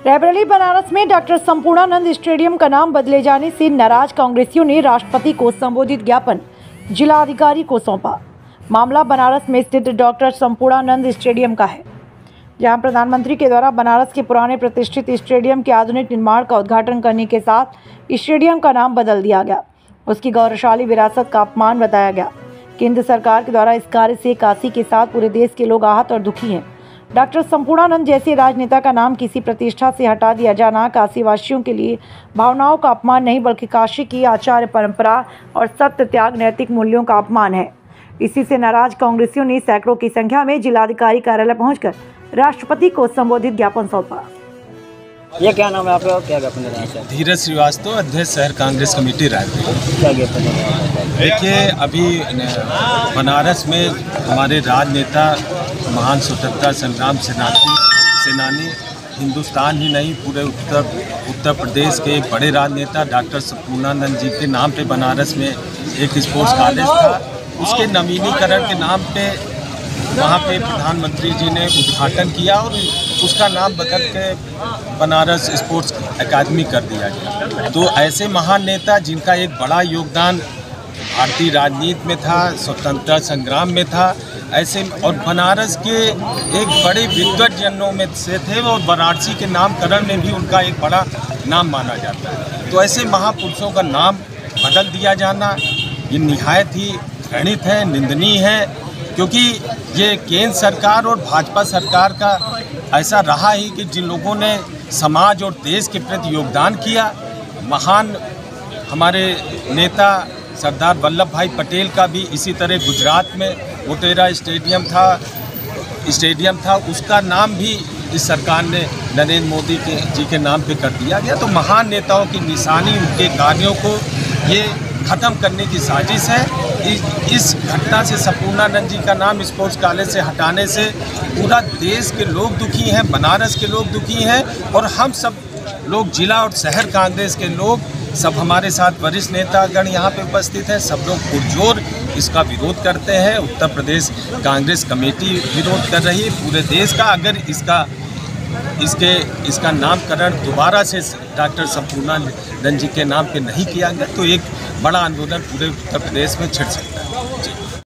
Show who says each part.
Speaker 1: रायबरेली बनारस में doctor Sampurnanand stadium का नाम बदले जाने से नाराज कांग्रेसियों ने राष्ट्रपति को संबोधित ज्ञापन जिलाधिकारी को सौंपा। मामला बनारस में स्थित डॉक्टर संपूर्णानंद स्टेडियम का है, जहां प्रधानमंत्री के द्वारा बनारस के पुराने प्रतिष्ठित स्टेडियम के आधुनिक निर्माण का उद्घाटन करने के साथ स्टेडियम का नाम बदल दिया गया। उसकी गौरवशाली विरासत का अपमान बताया गया। केंद्र सरकार के द्वारा इस कार्य से काशी के साथ पूरे देश के लोग आहत और दुखी हैं। डॉक्टर संपूर्णानंद जैसे राजनेता का नाम किसी प्रतिष्ठा से हटा दिया जाना काशी वासियों के लिए भावनाओं का अपमान नहीं, बल्कि काशी की आचार्य परंपरा और सत्य त्याग नैतिक मूल्यों का अपमान है। इसी से नाराज कांग्रेसियों ने सैकड़ों की संख्या में जिलाधिकारी कार्यालय पहुंचकर राष्ट्रपति को संबोधित ज्ञापन सौंपा।
Speaker 2: ये क्या नाम है आपका, क्या ज्ञापन देना है?
Speaker 3: धीरज श्रीवास्तव, अध्यक्ष शहर कांग्रेस कमेटी रायबरेली।
Speaker 2: क्या ज्ञापन देना है?
Speaker 3: देखिए, अभी बनारस में हमारे राजनेता, महान स्वतंत्रता संग्राम सेनानी हिंदुस्तान ही नहीं पूरे उत्तर प्रदेश के एक बड़े राजनेता डॉक्टर संपूर्णानंद जी के नाम पे बनारस में एक स्पोर्ट्स कॉलेज था। उसके नवीनीकरण के नाम पे वहाँ पे प्रधानमंत्री जी ने उद्घाटन किया और उसका नाम बदल के बनारस स्पोर्ट्स एकेडमी कर दिया गया। तो ऐसे महान नेता जिनका एक बड़ा योगदान भारतीय राजनीति में था, स्वतंत्रता संग्राम में था, ऐसे और बनारस के एक बड़े विद्वत जनों में से थे और वाराणसी के नामकरण में भी उनका एक बड़ा नाम माना जाता है। तो ऐसे महापुरुषों का नाम बदल दिया जाना ये निहायत ही घृणित है, निंदनीय है, क्योंकि ये केंद्र सरकार और भाजपा सरकार का ऐसा रहा ही कि जिन लोगों ने समाज और देश के प्रति योगदान किया, महान हमारे नेता सरदार वल्लभ भाई पटेल का भी इसी तरह गुजरात में मोटेरा स्टेडियम था, उसका नाम भी इस सरकार ने नरेंद्र मोदी जी के नाम पे कर दिया गया। तो महान नेताओं की निशानी, उनके कार्यों को ये ख़त्म करने की साजिश है। इस घटना से संपूर्णानंद जी का नाम स्पोर्ट्स कॉलेज से हटाने से पूरा देश के लोग दुखी हैं, बनारस के लोग दुखी हैं और हम सब लोग जिला और शहर कांग्रेस के लोग सब हमारे साथ वरिष्ठ नेतागण यहाँ पे उपस्थित हैं। सब लोग पुरजोर इसका विरोध करते हैं। उत्तर प्रदेश कांग्रेस कमेटी विरोध कर रही है पूरे देश का। अगर इसका नामकरण दोबारा से डॉक्टर संपूर्णानंद जी के नाम पे नहीं किया गया तो एक बड़ा आंदोलन पूरे उत्तर प्रदेश में छिड़ सकता है।